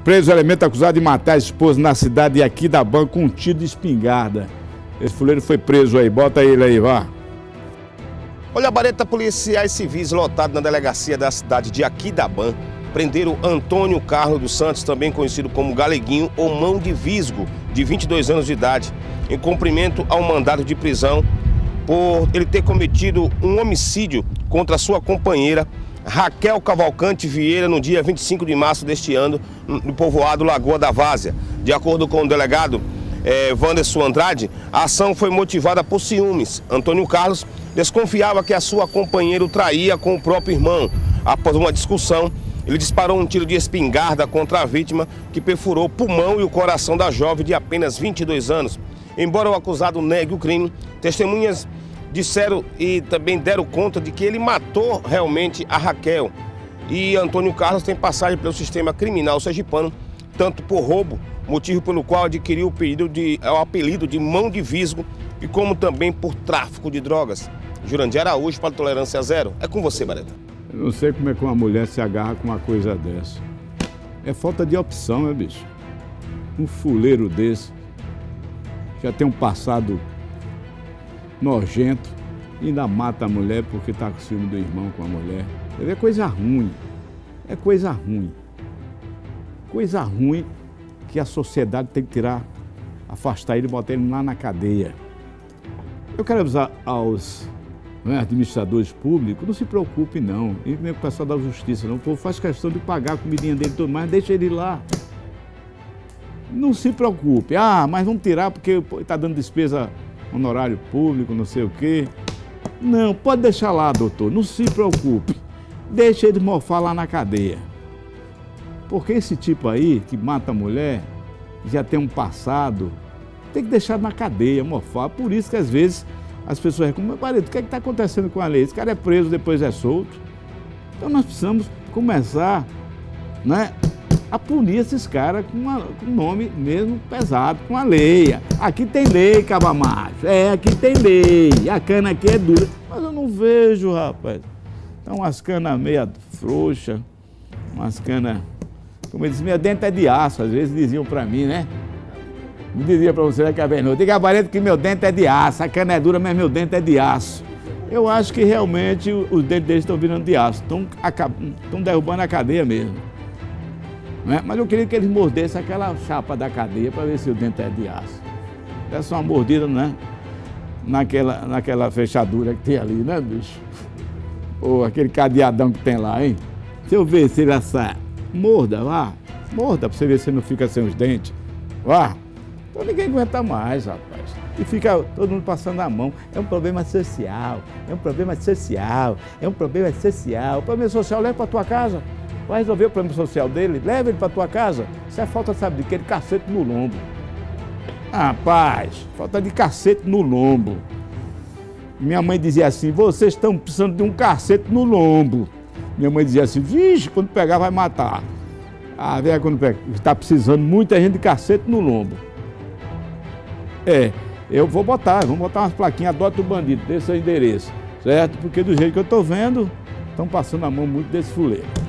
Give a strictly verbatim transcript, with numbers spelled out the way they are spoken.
Preso o elemento acusado de matar a esposa na cidade de Aquidauã com um tiro de espingarda. Esse fuleiro foi preso aí, bota ele aí, vá. Olha, a bareta, policiais civis lotados na delegacia da cidade de Aquidauã prenderam Antônio Carlos dos Santos, também conhecido como Galeguinho ou Mão de Visgo, de vinte e dois anos de idade, em cumprimento ao mandado de prisão por ele ter cometido um homicídio contra sua companheira Raquel Cavalcante Vieira no dia vinte e cinco de março deste ano, no povoado Lagoa da Várzea. De acordo com o delegado eh, Wanderson Andrade, a ação foi motivada por ciúmes. Antônio Carlos desconfiava que a sua companheira o traía com o próprio irmão. Após uma discussão, ele disparou um tiro de espingarda contra a vítima, que perfurou o pulmão e o coração da jovem de apenas vinte e dois anos. Embora o acusado negue o crime, testemunhas disseram e também deram conta de que ele matou realmente a Raquel. E Antônio Carlos tem passagem pelo sistema criminal sergipano, tanto por roubo, motivo pelo qual adquiriu o, pedido de, o apelido de Mão de Visgo, e como também por tráfico de drogas. Jurandir Araújo para Tolerância Zero. É com você, Bareta. Eu não sei como é que uma mulher se agarra com uma coisa dessa. É falta de opção, meu bicho. Um fuleiro desse já tem um passado nojento e ainda mata a mulher porque está com ciúme do irmão com a mulher. É coisa ruim. É coisa ruim. Coisa ruim que a sociedade tem que tirar, afastar ele e botar ele lá na cadeia. Eu quero avisar aos né, administradores públicos, não se preocupe não, e nem com o pessoal da justiça não, o povo faz questão de pagar a comidinha dele e tudo mais, deixa ele lá. Não se preocupe, ah, mas vamos tirar porque está dando despesa honorário público, não sei o quê. Não, pode deixar lá, doutor, não se preocupe, deixa ele mofar lá na cadeia. Porque esse tipo aí, que mata a mulher, já tem um passado, tem que deixar na cadeia, mofar. Por isso que às vezes as pessoas reclamam, mas o que é que está acontecendo com a lei? Esse cara é preso, depois é solto. Então nós precisamos começar, né, a punir esses caras com, uma, com um nome mesmo pesado, com a lei. Aqui tem lei, caba macho. É, aqui tem lei. A cana aqui é dura. Mas eu não vejo, rapaz. Então umas canas meia frouxa, umas canas, como eu disse, meu dente é de aço, às vezes diziam pra mim, né? Me dizia pra você, né, que a Bernardo, diga a Bareta que meu dente é de aço, a cana é dura, mas meu dente é de aço. Eu acho que realmente os dentes deles estão virando de aço, estão derrubando a cadeia mesmo. Né? Mas eu queria que eles mordessem aquela chapa da cadeia para ver se o dente é de aço. Desse uma mordida, né? Naquela, naquela fechadura que tem ali, né, bicho? Ou aquele cadeadão que tem lá, hein? Se eu ver se ele assar, morda, vá. Morda para você ver se não fica sem os dentes. Vá. Então ninguém aguenta mais, rapaz. E fica todo mundo passando a mão. É um problema social, é um problema social, é um problema social. O problema social, leva para tua casa. Vai resolver o problema social dele, leva ele para tua casa. Isso é falta, sabe de quê? De cacete no lombo. Rapaz, falta de cacete no lombo. Minha mãe dizia assim, vocês estão precisando de um cacete no lombo. Minha mãe dizia assim, vixe, quando pegar vai matar. Ah, velho, quando pega, está precisando muita gente de cacete no lombo. É, eu vou botar, vamos botar umas plaquinhas, adota o bandido, dê seu endereço, certo? Porque do jeito que eu estou vendo, estão passando a mão muito desse fuleiro.